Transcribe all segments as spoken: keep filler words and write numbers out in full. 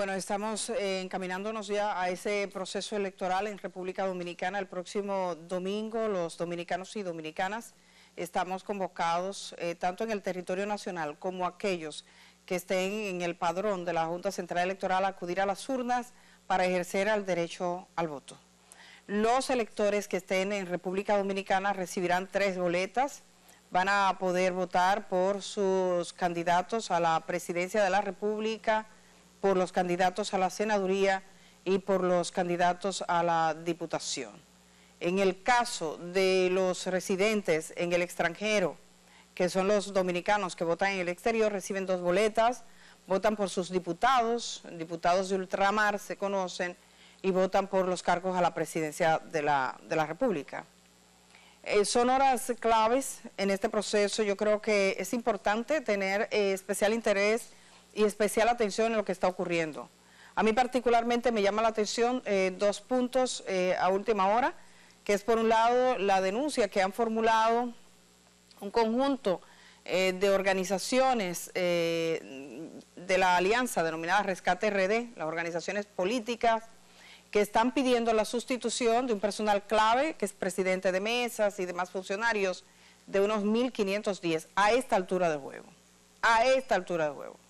Bueno, estamos eh, encaminándonos ya a ese proceso electoral en República Dominicana. El próximo domingo, los dominicanos y dominicanas estamos convocados, eh, tanto en el territorio nacional como aquellos que estén en el padrón de la Junta Central Electoral, a acudir a las urnas para ejercer el derecho al voto. Los electores que estén en República Dominicana recibirán tres boletas, van a poder votar por sus candidatos a la presidencia de la República, por los candidatos a la senaduría y por los candidatos a la diputación. En el caso de los residentes en el extranjero, que son los dominicanos que votan en el exterior, reciben dos boletas, votan por sus diputados, diputados de ultramar se conocen, y votan por los cargos a la presidencia de la, de la República. Eh, son horas claves en este proceso. Yo creo que es importante tener eh, especial interés y especial atención en lo que está ocurriendo. A mí particularmente me llama la atención eh, dos puntos eh, a última hora, que es por un lado la denuncia que han formulado un conjunto eh, de organizaciones eh, de la alianza denominada Rescate R D, las organizaciones políticas, que están pidiendo la sustitución de un personal clave, que es presidente de mesas y demás funcionarios, de unos mil quinientos diez a esta altura del juego, a esta altura del juego.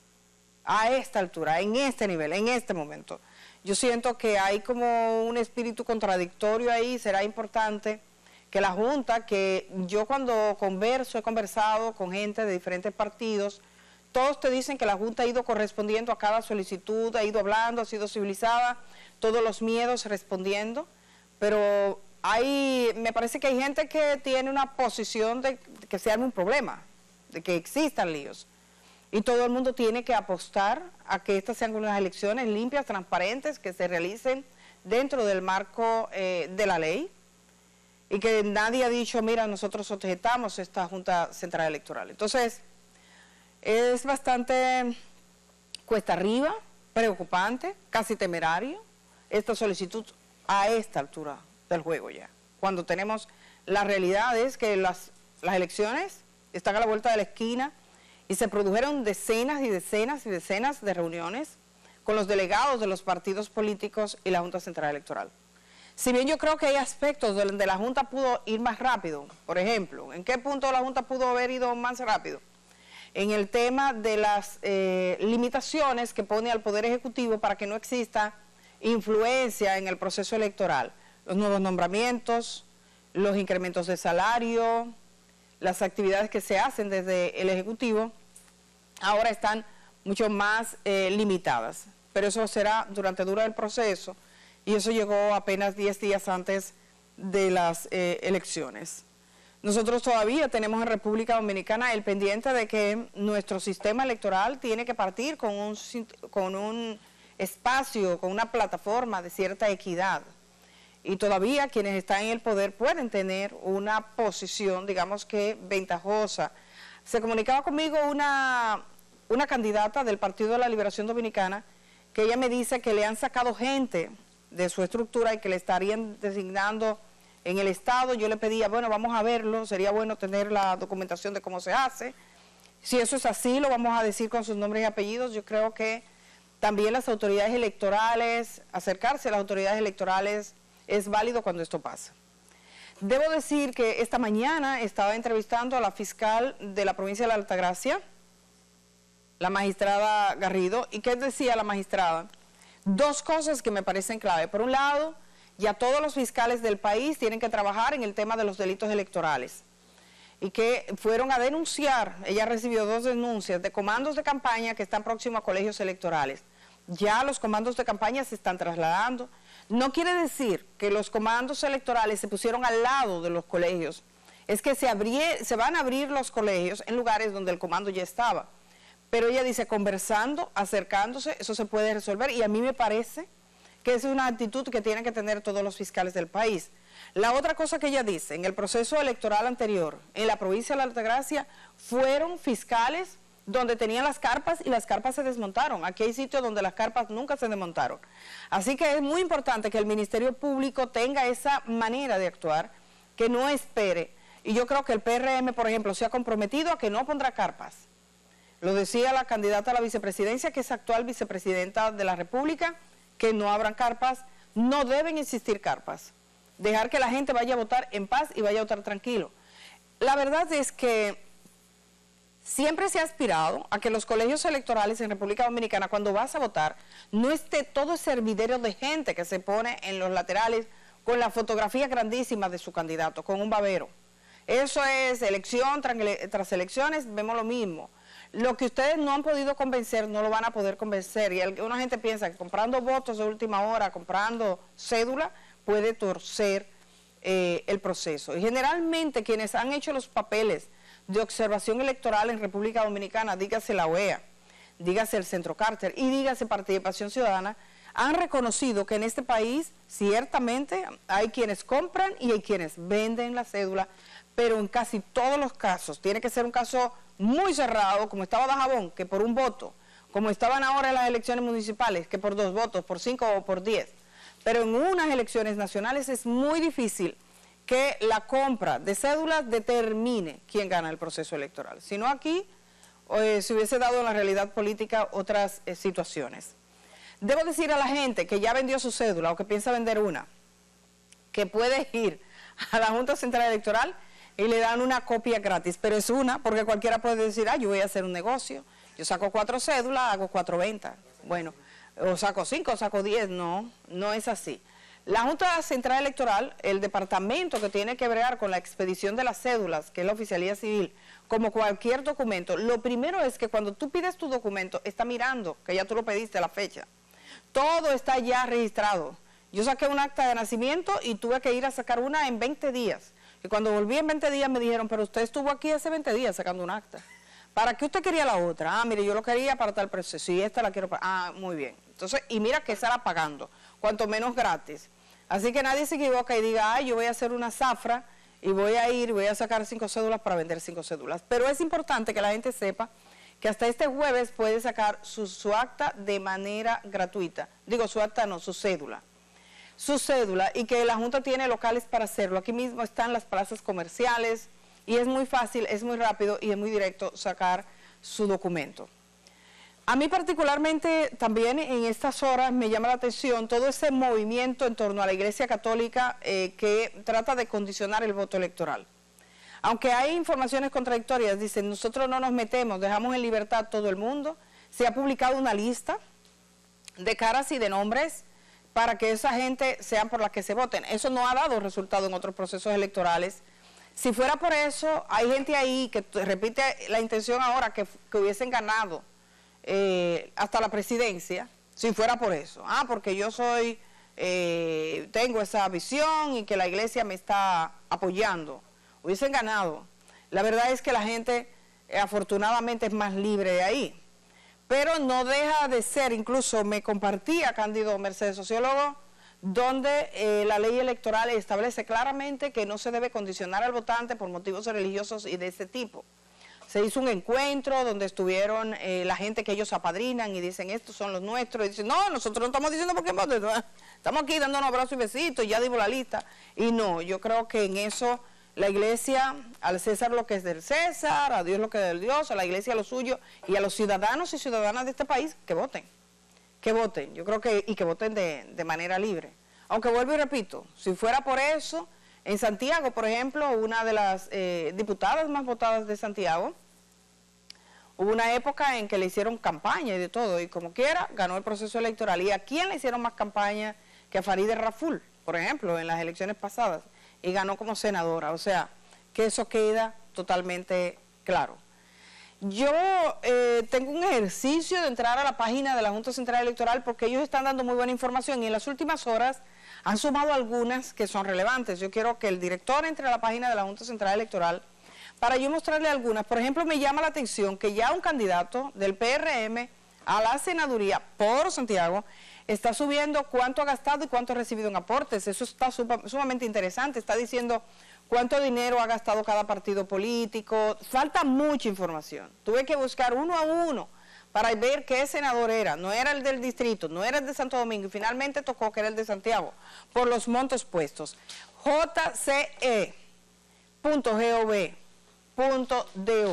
A esta altura, en este nivel, en este momento. Yo siento que hay como un espíritu contradictorio ahí. Será importante que la Junta, que yo cuando converso, he conversado con gente de diferentes partidos, todos te dicen que la Junta ha ido correspondiendo a cada solicitud, ha ido hablando, ha sido civilizada, todos los miedos respondiendo, pero hay, me parece que hay gente que tiene una posición de que se arme un problema, de que existan líos. Y todo el mundo tiene que apostar a que estas sean unas elecciones limpias, transparentes, que se realicen dentro del marco eh, de la ley, y que nadie ha dicho, mira, nosotros objetamos esta Junta Central Electoral. Entonces, es bastante cuesta arriba, preocupante, casi temerario, esta solicitud a esta altura del juego ya, cuando tenemos la realidad es que las, las elecciones están a la vuelta de la esquina, y se produjeron decenas y decenas y decenas de reuniones con los delegados de los partidos políticos y la Junta Central Electoral. Si bien yo creo que hay aspectos donde la Junta pudo ir más rápido, por ejemplo, ¿en qué punto la Junta pudo haber ido más rápido? En el tema de las eh, limitaciones que pone al Poder Ejecutivo para que no exista influencia en el proceso electoral. Los nuevos nombramientos, los incrementos de salario, las actividades que se hacen desde el Ejecutivo ahora están mucho más eh, limitadas, pero eso será durante dura el proceso, y eso llegó apenas diez días antes de las eh, elecciones. Nosotros todavía tenemos en República Dominicana el pendiente de que nuestro sistema electoral tiene que partir con un, con un espacio, con una plataforma de cierta equidad. Y todavía quienes están en el poder pueden tener una posición, digamos que ventajosa. Se comunicaba conmigo una, una candidata del Partido de la Liberación Dominicana, que ella me dice que le han sacado gente de su estructura y que le estarían designando en el Estado. Yo le pedía, bueno, vamos a verlo, sería bueno tener la documentación de cómo se hace. Si eso es así, lo vamos a decir con sus nombres y apellidos. Yo creo que también las autoridades electorales, acercarse a las autoridades electorales, es válido cuando esto pasa. Debo decir que esta mañana estaba entrevistando a la fiscal de la provincia de la Altagracia, la magistrada Garrido, y ¿qué decía la magistrada? Dos cosas que me parecen clave. Por un lado, ya todos los fiscales del país tienen que trabajar en el tema de los delitos electorales, y que fueron a denunciar, ella recibió dos denuncias de comandos de campaña que están próximos a colegios electorales. Ya los comandos de campaña se están trasladando. No quiere decir que los comandos electorales se pusieron al lado de los colegios, es que se, abrie, se van a abrir los colegios en lugares donde el comando ya estaba. Pero ella dice, conversando, acercándose, eso se puede resolver, y a mí me parece que esa es una actitud que tienen que tener todos los fiscales del país. La otra cosa que ella dice, en el proceso electoral anterior, en la provincia de la Altagracia, fueron fiscales donde tenían las carpas y las carpas se desmontaron. Aquí hay sitios donde las carpas nunca se desmontaron. Así que es muy importante que el Ministerio Público tenga esa manera de actuar, que no espere. Y yo creo que el P R M, por ejemplo, se ha comprometido a que no pondrá carpas. Lo decía la candidata a la vicepresidencia, que es actual vicepresidenta de la República, que no abran carpas, no deben existir carpas. Dejar que la gente vaya a votar en paz y vaya a votar tranquilo. La verdad es que siempre se ha aspirado a que los colegios electorales en República Dominicana, cuando vas a votar, no esté todo ese hervidero de gente que se pone en los laterales con la fotografía grandísima de su candidato, con un babero. Eso es elección tras elecciones, vemos lo mismo. Lo que ustedes no han podido convencer, no lo van a poder convencer. Y una gente piensa que comprando votos de última hora, comprando cédula, puede torcer eh, el proceso. Y generalmente quienes han hecho los papeles de observación electoral en República Dominicana, dígase la O E A, dígase el Centro Carter y dígase Participación Ciudadana, han reconocido que en este país ciertamente hay quienes compran y hay quienes venden la cédula, pero en casi todos los casos tiene que ser un caso muy cerrado, como estaba Dajabón, que por un voto, como estaban ahora en las elecciones municipales, que por dos votos, por cinco o por diez. Pero en unas elecciones nacionales es muy difícil que la compra de cédulas determine quién gana el proceso electoral. Si no aquí, eh, se hubiese dado en la realidad política otras eh, situaciones. Debo decir a la gente que ya vendió su cédula o que piensa vender una, que puede ir a la Junta Central Electoral y le dan una copia gratis, pero es una, porque cualquiera puede decir, ah, yo voy a hacer un negocio, yo saco cuatro cédulas, hago cuatro ventas, bueno, o saco cinco, o saco diez, no, no es así. La Junta Central Electoral, el departamento que tiene que bregar con la expedición de las cédulas, que es la oficialía civil, como cualquier documento, lo primero es que cuando tú pides tu documento, está mirando, que ya tú lo pediste a la fecha, todo está ya registrado. Yo saqué un acta de nacimiento y tuve que ir a sacar una en veinte días. Y cuando volví en veinte días me dijeron, pero usted estuvo aquí hace veinte días sacando un acta. ¿Para qué usted quería la otra? Ah, mire, yo lo quería para tal proceso. Y esta la quiero para... Ah, muy bien. Entonces, y mira que esa la pagando, cuanto menos gratis. Así que nadie se equivoca y diga, ay, yo voy a hacer una zafra y voy a ir y voy a sacar cinco cédulas para vender cinco cédulas. Pero es importante que la gente sepa que hasta este jueves puede sacar su, su acta de manera gratuita. Digo, su acta no, su cédula. Su cédula, y que la Junta tiene locales para hacerlo. Aquí mismo están las plazas comerciales y es muy fácil, es muy rápido y es muy directo sacar su documento. A mí particularmente también en estas horas me llama la atención todo ese movimiento en torno a la Iglesia Católica eh, que trata de condicionar el voto electoral. Aunque hay informaciones contradictorias, dicen, nosotros no nos metemos, dejamos en libertad todo el mundo. Se ha publicado una lista de caras y de nombres para que esa gente sean por las que se voten. Eso no ha dado resultado en otros procesos electorales. Si fuera por eso, hay gente ahí que repite la intención ahora que, que hubiesen ganado eh, hasta la presidencia, si fuera por eso. Ah, porque yo soy, eh, tengo esa visión y que la iglesia me está apoyando. Hubiesen ganado. La verdad es que la gente, eh, afortunadamente, es más libre de ahí. Pero no deja de ser, incluso me compartía Cándido Mercedes, sociólogo, donde eh, la ley electoral establece claramente que no se debe condicionar al votante por motivos religiosos y de ese tipo. Se hizo un encuentro donde estuvieron eh, la gente que ellos apadrinan y dicen, estos son los nuestros, y dicen, no, nosotros no estamos diciendo por qué voten, estamos aquí dándonos abrazos y besitos, y ya dimos la lista. Y no, yo creo que en eso la iglesia, al César lo que es del César, a Dios lo que es del Dios, a la iglesia lo suyo, y a los ciudadanos y ciudadanas de este país que voten, que voten, yo creo que, y que voten de, de manera libre. Aunque vuelvo y repito, si fuera por eso, en Santiago, por ejemplo, una de las eh, diputadas más votadas de Santiago, hubo una época en que le hicieron campaña y de todo, y como quiera, ganó el proceso electoral. ¿Y a quién le hicieron más campaña que a Farideh Raful, por ejemplo, en las elecciones pasadas? Y ganó como senadora, o sea, que eso queda totalmente claro. Yo eh, tengo un ejercicio de entrar a la página de la Junta Central Electoral porque ellos están dando muy buena información y en las últimas horas han sumado algunas que son relevantes. Yo quiero que el director entre a la página de la Junta Central Electoral para yo mostrarle algunas. Por ejemplo, me llama la atención que ya un candidato del P R M a la senaduría por Santiago está subiendo cuánto ha gastado y cuánto ha recibido en aportes. Eso está sumamente interesante. Está diciendo cuánto dinero ha gastado cada partido político. Falta mucha información. Tuve que buscar uno a uno para ver qué senador era. No era el del distrito, no era el de Santo Domingo. Y finalmente tocó que era el de Santiago, por los montos puestos. J C E punto gov punto do.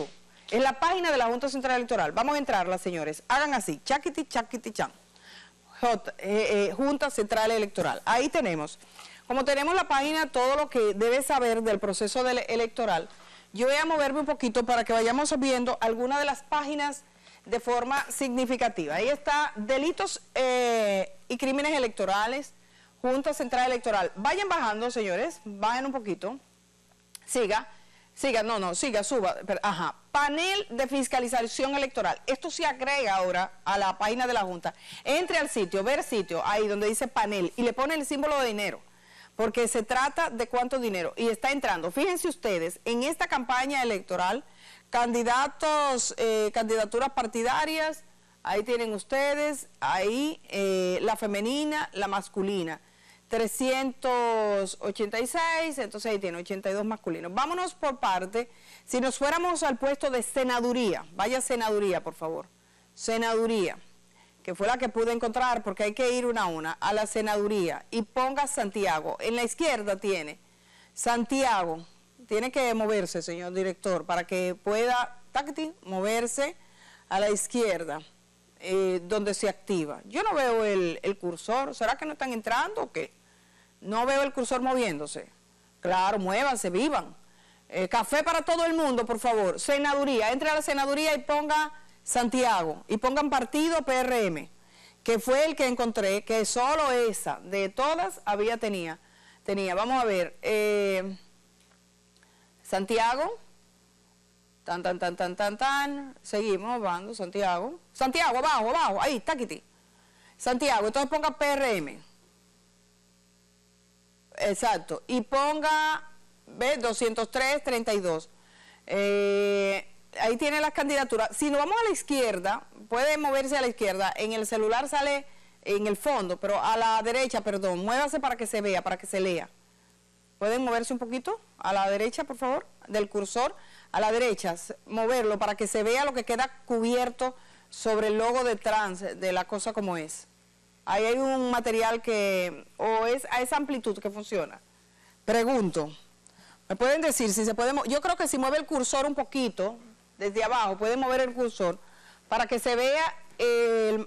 Es la página de la Junta Central Electoral. Vamos a entrarla, señores. Hagan así, chaquiti, chaquiti, chan. J, eh, eh, Junta Central Electoral. Ahí tenemos. Como tenemos la página, todo lo que debes saber del proceso de electoral, yo voy a moverme un poquito para que vayamos viendo algunas de las páginas de forma significativa. Ahí está, delitos eh, y crímenes electorales, Junta Central Electoral. Vayan bajando, señores, bajen un poquito. Siga, siga, no, no, siga, suba. Pero, ajá, panel de fiscalización electoral. Esto se agrega ahora a la página de la Junta. Entre al sitio, ver sitio, ahí donde dice panel, y le pone el símbolo de dinero, porque se trata de cuánto dinero. Y está entrando, fíjense ustedes, en esta campaña electoral, candidatos, eh, candidaturas partidarias, ahí tienen ustedes, ahí eh, la femenina, la masculina, trescientos ochenta y seis, entonces ahí tiene ochenta y dos masculinos. Vámonos por parte, si nos fuéramos al puesto de senaduría, vaya senaduría por favor, senaduría, que fue la que pude encontrar porque hay que ir una a una, a la senaduría y ponga Santiago, en la izquierda tiene Santiago. Tiene que moverse, señor director, para que pueda táctil, moverse a la izquierda, eh, donde se activa. Yo no veo el, el cursor. ¿Será que no están entrando o qué? No veo el cursor moviéndose. Claro, muévanse, vivan. Eh, café para todo el mundo, por favor. Senaduría, entre a la senaduría y ponga Santiago. Y pongan partido P R M, que fue el que encontré, que solo esa, de todas, había tenía. tenía. Vamos a ver. Eh, Santiago, tan, tan, tan, tan, tan, tan, seguimos, bando, Santiago, Santiago, abajo, abajo, ahí, taquiti, Santiago, entonces ponga P R M, exacto, y ponga, ve, doscientos tres, treinta y dos, eh, ahí tiene las candidaturas. Si nos vamos a la izquierda, puede moverse a la izquierda, en el celular sale en el fondo, pero a la derecha, perdón, muévase para que se vea, para que se lea. ¿Pueden moverse un poquito? A la derecha, por favor, del cursor. A la derecha, moverlo para que se vea lo que queda cubierto sobre el logo de trans, de la cosa como es. Ahí hay un material que, o es a esa amplitud que funciona. Pregunto, ¿me pueden decir si se puede? Yo creo que si mueve el cursor un poquito, desde abajo, pueden mover el cursor para que se vea, el,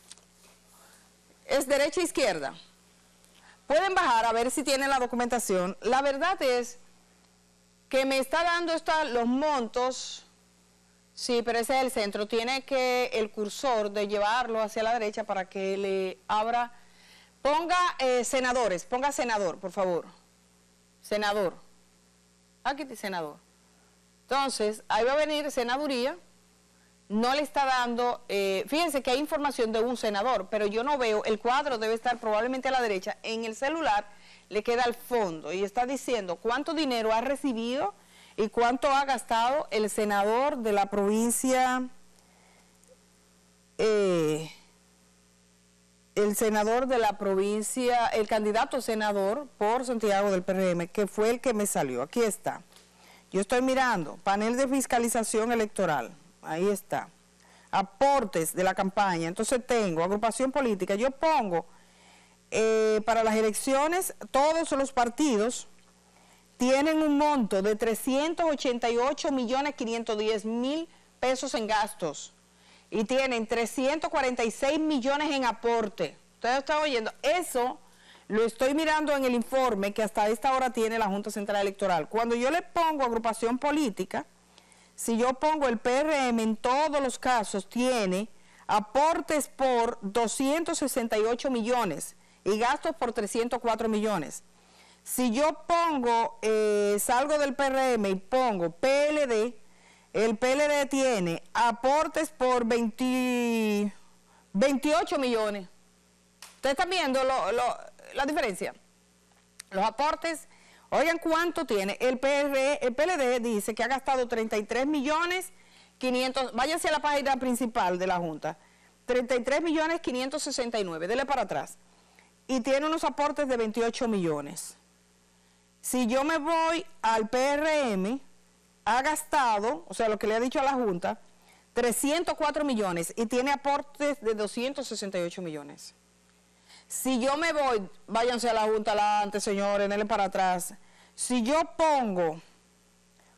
es derecha e izquierda. Pueden bajar a ver si tienen la documentación. La verdad es que me está dando esta, los montos, sí, pero ese es el centro. Tiene que el cursor de llevarlo hacia la derecha para que le abra. Ponga eh, senadores, ponga senador, por favor. Senador. Aquí está senador. Entonces, ahí va a venir senaduría. No le está dando, eh, fíjense que hay información de un senador, pero yo no veo, el cuadro debe estar probablemente a la derecha, en el celular le queda al fondo y está diciendo cuánto dinero ha recibido y cuánto ha gastado el senador de la provincia, eh, el senador de la provincia, el candidato senador por Santiago del P R M, que fue el que me salió, aquí está. Yo estoy mirando, panel de fiscalización electoral. Ahí está. Aportes de la campaña. Entonces tengo agrupación política. Yo pongo eh, para las elecciones, todos los partidos tienen un monto de trescientos ochenta y ocho millones quinientos diez mil pesos en gastos y tienen trescientos cuarenta y seis millones en aporte. Ustedes están oyendo. Eso lo estoy mirando en el informe que hasta esta hora tiene la Junta Central Electoral. Cuando yo le pongo agrupación política, si yo pongo el P R M en todos los casos, tiene aportes por doscientos sesenta y ocho millones y gastos por trescientos cuatro millones. Si yo pongo, eh, salgo del P R M y pongo P L D, el P L D tiene aportes por veinte, veintiocho millones. ¿Ustedes están viendo lo, lo, la diferencia? Los aportes. Oigan cuánto tiene. El, P R, el P L D dice que ha gastado treinta y tres millones quinientos, váyanse a la página principal de la Junta, treinta y tres millones quinientos sesenta y nueve, dele para atrás, y tiene unos aportes de veintiocho millones. Si yo me voy al P R M, ha gastado, o sea, lo que le ha dicho a la Junta, trescientos cuatro millones y tiene aportes de doscientos sesenta y ocho millones. Si yo me voy, váyanse a la Junta adelante, señores, denle para atrás. Si yo pongo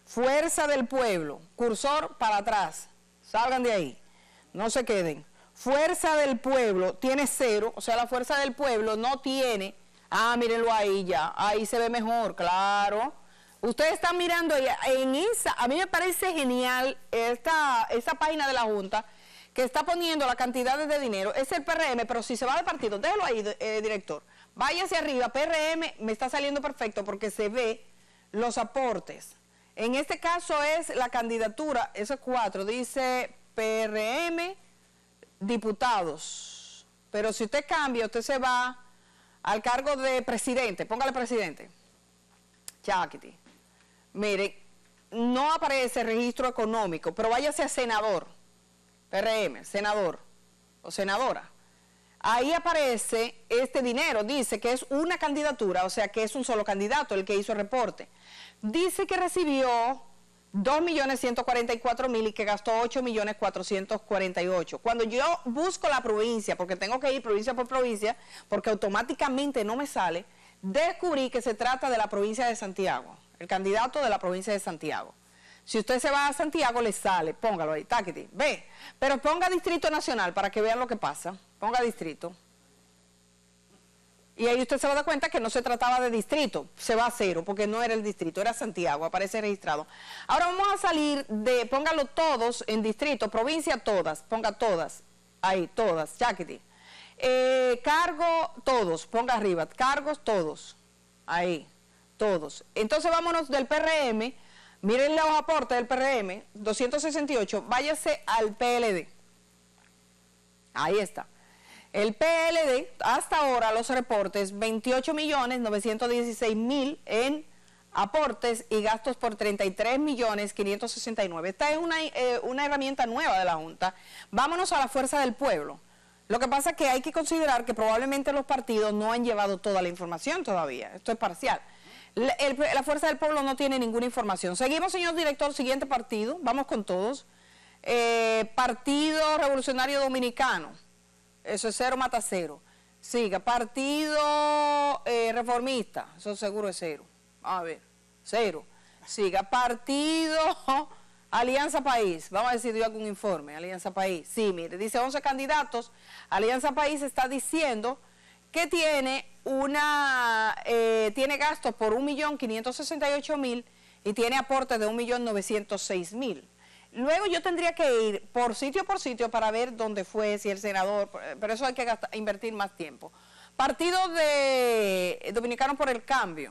Fuerza del Pueblo, cursor para atrás, salgan de ahí, no se queden. Fuerza del Pueblo tiene cero, o sea, la Fuerza del Pueblo no tiene, ah, mírenlo ahí ya, ahí se ve mejor, claro. Ustedes están mirando ahí, en esa, a mí me parece genial esta, esta página de la Junta, que está poniendo la cantidad de dinero, es el P R M, pero si se va de partido, déjelo ahí, eh, director, váyase arriba, P R M, me está saliendo perfecto porque se ve los aportes. En este caso es la candidatura, esos cuatro, dice P R M, diputados. Pero si usted cambia, usted se va al cargo de presidente, póngale presidente. Chaquiti. Mire, no aparece registro económico, pero váyase a senador, P R M, senador o senadora. Ahí aparece este dinero, dice que es una candidatura, o sea que es un solo candidato el que hizo el reporte. Dice que recibió dos millones ciento cuarenta y cuatro mil y que gastó ocho millones cuatrocientos cuarenta y ocho. Cuando yo busco la provincia, porque tengo que ir provincia por provincia, porque automáticamente no me sale, descubrí que se trata de la provincia de Santiago, el candidato de la provincia de Santiago. Si usted se va a Santiago, le sale, póngalo ahí, taquiti, ve, pero ponga Distrito Nacional para que vean lo que pasa, ponga distrito. Y ahí usted se va a dar cuenta que no se trataba de distrito, se va a cero, porque no era el distrito, era Santiago, aparece registrado. Ahora vamos a salir de, póngalo todos en distrito, provincia todas, ponga todas, ahí, todas, chaquiti. Eh, cargo, todos, ponga arriba, cargos, todos, ahí, todos. Entonces vámonos del P R M, miren los aportes del P R M, doscientos sesenta y ocho, váyase al P L D. Ahí está. El P L D, hasta ahora los reportes, veintiocho millones novecientos dieciséis mil en aportes y gastos por treinta y tres millones quinientos sesenta y nueve. Esta es una, eh, una herramienta nueva de la Junta. Vámonos a la Fuerza del Pueblo. Lo que pasa es que hay que considerar que probablemente los partidos no han llevado toda la información todavía. Esto es parcial. La, el, la Fuerza del Pueblo no tiene ninguna información. Seguimos, señor director, siguiente partido. Vamos con todos. Eh, Partido Revolucionario Dominicano. Eso es cero mata cero. Siga, Partido eh, Reformista, eso seguro es cero. Vamos a ver, cero. Siga, Partido Alianza País, vamos a decir yo algún informe, Alianza País. Sí, mire, dice once candidatos, Alianza País está diciendo que tiene una, eh, tiene gastos por un millón quinientos sesenta y ocho mil y tiene aportes de un millón novecientos seis mil. Luego yo tendría que ir por sitio por sitio para ver dónde fue, si el senador, pero eso hay que gastar, invertir más tiempo. Partido de Dominicano por el Cambio.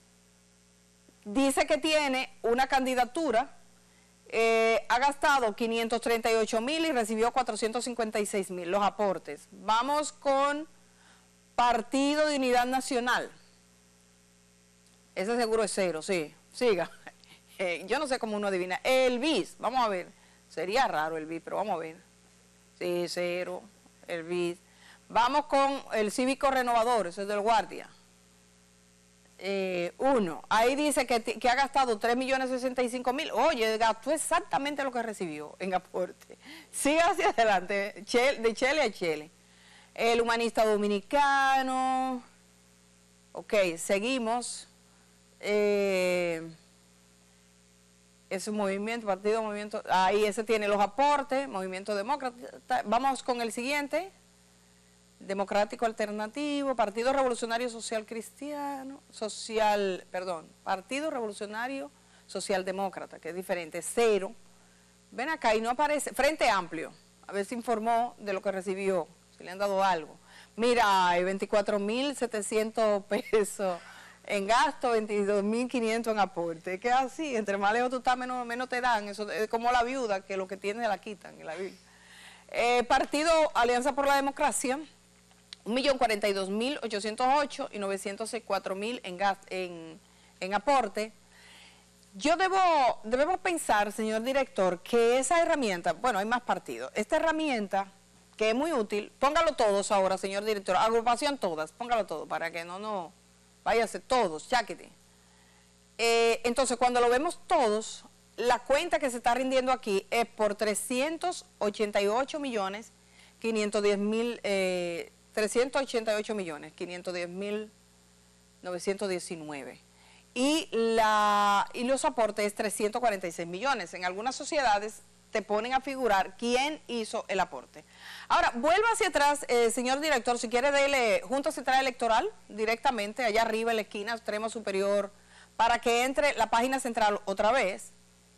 Dice que tiene una candidatura, eh, ha gastado quinientos treinta y ocho mil y recibió cuatrocientos cincuenta y seis mil, los aportes. Vamos con Partido de Unidad Nacional. Ese seguro es cero, sí, siga. Eh, yo no sé cómo uno adivina. El B I S, vamos a ver. Sería raro el B I S, pero vamos a ver. Sí, cero, el B I S. Vamos con el Cívico Renovador, ese es del Guardia. Eh, uno, ahí dice que, que ha gastado tres millones sesenta y cinco mil. Oye, gastó exactamente lo que recibió en aporte. Sigue hacia adelante, de Chele a Chele. El Humanista Dominicano. Ok, seguimos. Eh... Ese movimiento, partido, movimiento, ahí ese tiene los aportes, Movimiento Demócrata. Vamos con el siguiente, Democrático Alternativo, Partido Revolucionario Social Cristiano, Social, perdón, Partido Revolucionario Social Demócrata, que es diferente, cero. Ven acá y no aparece, Frente Amplio, a ver si informó de lo que recibió, si le han dado algo. Mira, hay veinticuatro mil setecientos pesos. En gasto, veintidós mil quinientos en aporte. Que así, entre más lejos tú estás, menos, menos te dan. Eso es como la viuda, que lo que tiene la quitan en la Biblia. Eh, partido Alianza por la Democracia, un millón cuarenta y dos mil ochocientos ocho y novecientos cuatro mil en, en, en aporte. Yo debo, debemos pensar, señor director, que esa herramienta, bueno, hay más partidos, esta herramienta que es muy útil, póngalo todos ahora, señor director, agrupación todas, póngalo todo para que no, no... Váyase todos, cháquete. Eh, entonces, cuando lo vemos todos, la cuenta que se está rindiendo aquí es por trescientos ochenta y ocho millones, quinientos diez mil, eh, trescientos ochenta y ocho millones, quinientos diez mil, novecientos diecinueve. y, la, y los aportes trescientos cuarenta y seis millones. En algunas sociedades te ponen a figurar quién hizo el aporte. Ahora, vuelva hacia atrás, eh, señor director, si quiere dele Junta Central Electoral directamente, allá arriba en la esquina, extremo superior, para que entre la página central otra vez.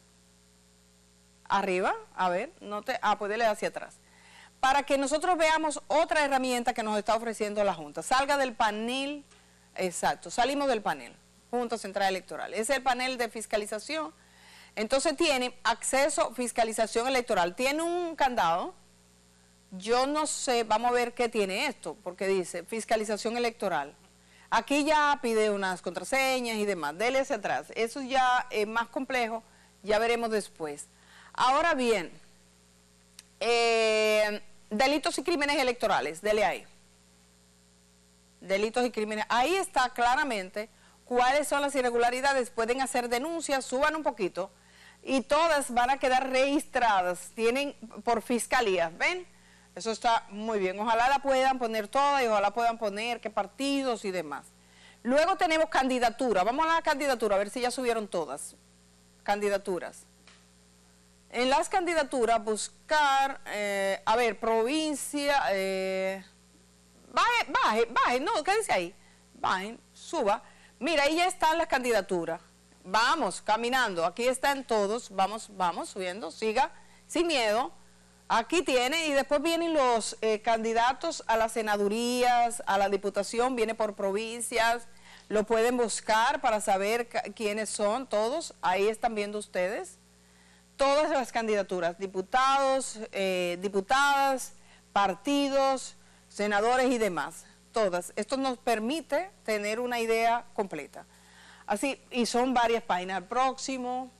Arriba, a ver, no te, ah, pues dele hacia atrás. Para que nosotros veamos otra herramienta que nos está ofreciendo la Junta. Salga del panel, exacto, salimos del panel, Junta Central Electoral. Ese es el panel de fiscalización. Entonces tiene acceso, fiscalización electoral. Tiene un candado. Yo no sé, vamos a ver qué tiene esto, porque dice fiscalización electoral. Aquí ya pide unas contraseñas y demás. Dele hacia atrás. Eso ya es más complejo, ya veremos después. Ahora bien, eh, delitos y crímenes electorales, dele ahí. Delitos y crímenes, ahí está claramente cuáles son las irregularidades, pueden hacer denuncias, suban un poquito, y todas van a quedar registradas, tienen por fiscalía, ¿ven? Eso está muy bien, ojalá la puedan poner todas y ojalá puedan poner qué partidos y demás. Luego tenemos candidatura, vamos a la candidatura, a ver si ya subieron todas, candidaturas. En las candidaturas buscar, eh, a ver, provincia, eh, baje, baje, baje, no, ¿qué dice ahí? Baje, suba. Mira, ahí ya están las candidaturas. Vamos, caminando, aquí están todos, vamos, vamos, subiendo, siga, sin miedo. Aquí tiene, y después vienen los eh, candidatos a las senadurías, a la diputación, viene por provincias, lo pueden buscar para saber quiénes son todos, ahí están viendo ustedes. Todas las candidaturas, diputados, eh, diputadas, partidos, senadores y demás, todas. Esto nos permite tener una idea completa. Así, y son varias páginas. Al próximo,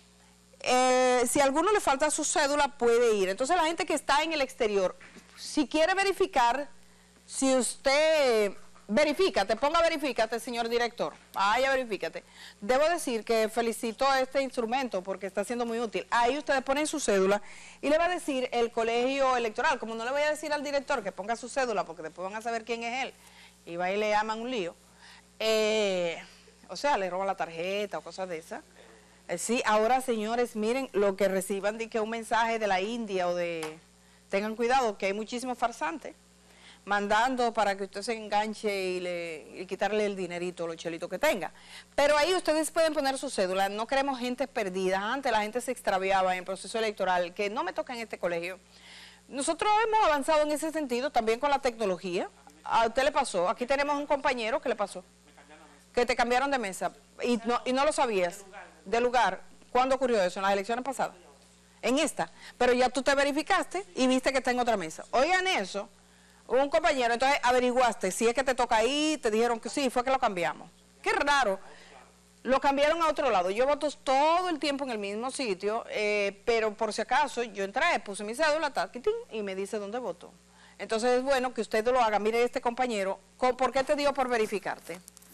eh, si a alguno le falta su cédula, puede ir. Entonces la gente que está en el exterior, si quiere verificar, si usted... Verifícate, ponga verifícate, señor director. Vaya, verifícate. Debo decir que felicito a este instrumento porque está siendo muy útil. Ahí ustedes ponen su cédula y le va a decir el colegio electoral. Como no le voy a decir al director que ponga su cédula porque después van a saber quién es él y va y le llaman un lío. Eh, o sea, le roban la tarjeta o cosas de esas. Eh, sí, ahora, señores, miren, lo que reciban de que un mensaje de la India o de... Tengan cuidado, que hay muchísimos farsantes mandando para que usted se enganche y, le, y quitarle el dinerito, los chelitos que tenga. Pero ahí ustedes pueden poner su cédula, no queremos gente perdida. Antes la gente se extraviaba en el proceso electoral, que no me toca en este colegio. Nosotros hemos avanzado en ese sentido, también con la tecnología. A usted le pasó, aquí tenemos un compañero que le pasó, que te cambiaron de mesa y no, y no lo sabías, de lugar. ¿Cuándo ocurrió eso? ¿En las elecciones pasadas? En esta. Pero ya tú te verificaste y viste que está en otra mesa. Oigan eso. Un compañero, entonces averiguaste si es que te toca ahí, te dijeron que sí, fue que lo cambiamos. Qué raro, lo cambiaron a otro lado. Yo voto todo el tiempo en el mismo sitio, eh, pero por si acaso yo entré, puse mi cédula, taquitín, y me dice dónde voto. Entonces es bueno que usted lo haga. Mire, este compañero, ¿por qué te dio por verificarte?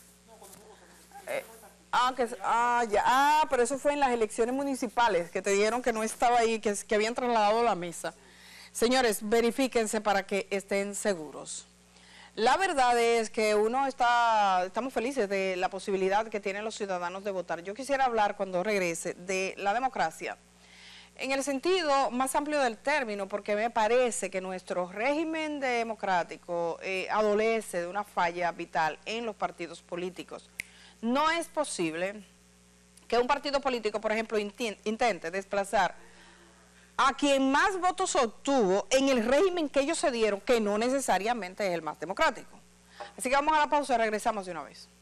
Eh, ah, que, ah, ya, ah, pero eso fue en las elecciones municipales, que te dijeron que no estaba ahí, que, que habían trasladado la mesa. Señores, verifíquense para que estén seguros. La verdad es que uno está, estamos felices de la posibilidad que tienen los ciudadanos de votar. Yo quisiera hablar cuando regrese de la democracia, en el sentido más amplio del término, porque me parece que nuestro régimen democrático eh, adolece de una falla vital en los partidos políticos. No es posible que un partido político, por ejemplo, intente desplazar a quien más votos obtuvo en el régimen que ellos se dieron, que no necesariamente es el más democrático. Así que vamos a la pausa y regresamos de una vez.